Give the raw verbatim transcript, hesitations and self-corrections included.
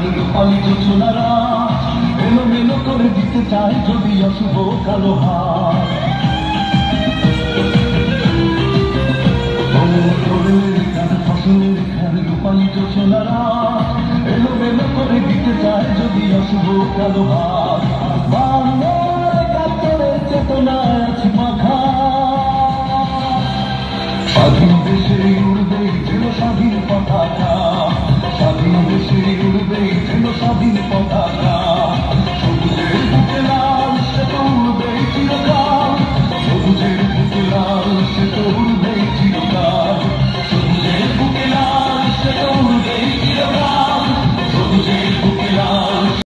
রূপালী যোজনারা এলো মেলো করে দিতে চায় যদি অশুভ কালো হাত। ফসলের খান রূপালী যোজনারা এলো মেলো করে দিতে চায় যদি অশুভ কালো হাত।